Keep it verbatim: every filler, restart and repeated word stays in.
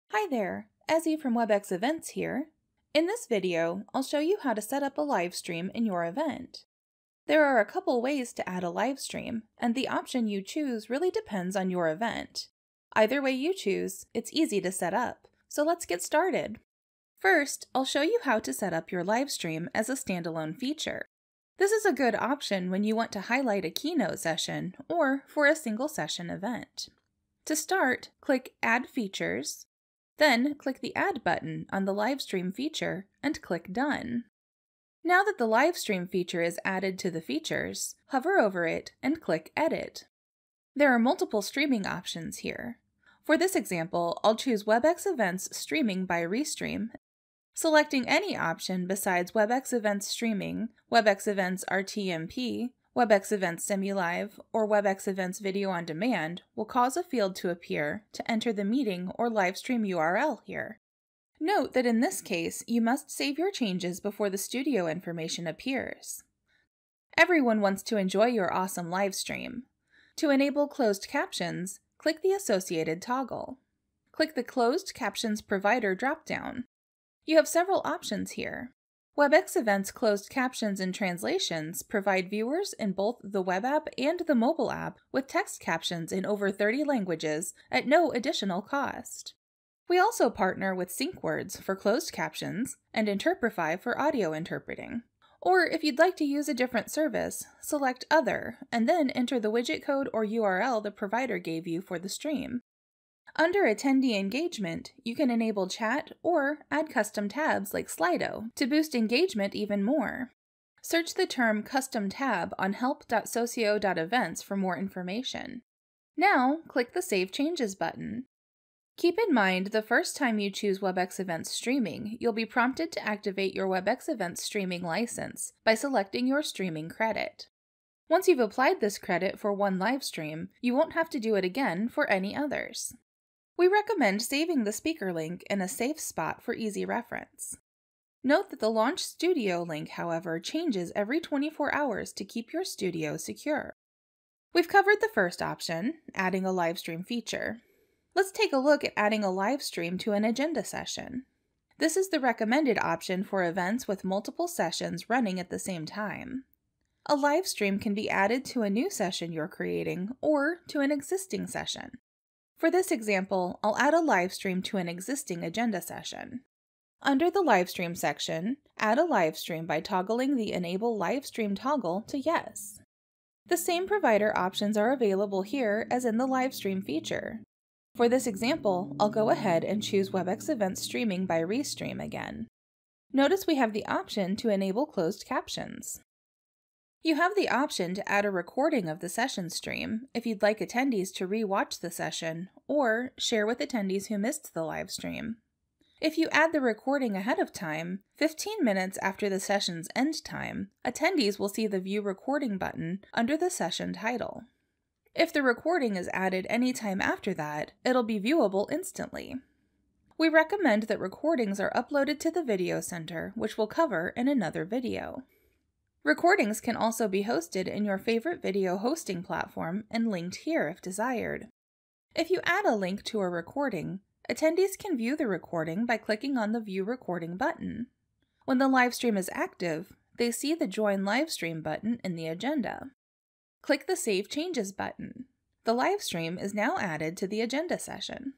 Hi there, Ezzy from Webex Events here. In this video, I'll show you how to set up a live stream in your event. There are a couple ways to add a live stream, and the option you choose really depends on your event. Either way you choose, it's easy to set up, so let's get started. First, I'll show you how to set up your live stream as a standalone feature. This is a good option when you want to highlight a keynote session or for a single session event. To start, click Add Features, then click the Add button on the live stream feature and click Done. Now that the live stream feature is added to the features, hover over it and click Edit. There are multiple streaming options here. For this example, I'll choose Webex Events Streaming by Restream. Selecting any option besides Webex Events Streaming, Webex Events R T M P, Webex Events Semi-Live, or Webex Events Video on Demand will cause a field to appear to enter the meeting or live stream U R L here. Note that in this case, you must save your changes before the studio information appears. Everyone wants to enjoy your awesome live stream. To enable closed captions, click the associated toggle. Click the Closed Captions Provider dropdown. You have several options here. Webex Events Closed Captions and Translations provide viewers in both the web app and the mobile app with text captions in over thirty languages at no additional cost. We also partner with SyncWords for closed captions and Interprify for audio interpreting. Or if you'd like to use a different service, select Other and then enter the widget code or U R L the provider gave you for the stream. Under Attendee Engagement, you can enable chat or add custom tabs like Slido to boost engagement even more. Search the term Custom Tab on help dot socio dot events for more information. Now, click the Save Changes button. Keep in mind the first time you choose Webex Events Streaming, you'll be prompted to activate your Webex Events Streaming license by selecting your streaming credit. Once you've applied this credit for one live stream, you won't have to do it again for any others. We recommend saving the speaker link in a safe spot for easy reference. Note that the Launch Studio link, however, changes every twenty-four hours to keep your studio secure. We've covered the first option, adding a live stream feature. Let's take a look at adding a live stream to an agenda session. This is the recommended option for events with multiple sessions running at the same time. A live stream can be added to a new session you're creating or to an existing session. For this example, I'll add a live stream to an existing agenda session. Under the live stream section, add a live stream by toggling the Enable Live Stream toggle to Yes. The same provider options are available here as in the live stream feature. For this example, I'll go ahead and choose Webex Events Streaming by Restream again. Notice we have the option to enable closed captions. You have the option to add a recording of the session stream if you'd like attendees to re-watch the session or share with attendees who missed the live stream. If you add the recording ahead of time, fifteen minutes after the session's end time, attendees will see the View Recording button under the session title. If the recording is added anytime after that, it'll be viewable instantly. We recommend that recordings are uploaded to the Video Center, which we'll cover in another video. Recordings can also be hosted in your favorite video hosting platform and linked here if desired. If you add a link to a recording, attendees can view the recording by clicking on the View Recording button. When the live stream is active, they see the Join Live Stream button in the agenda. Click the Save Changes button. The live stream is now added to the agenda session.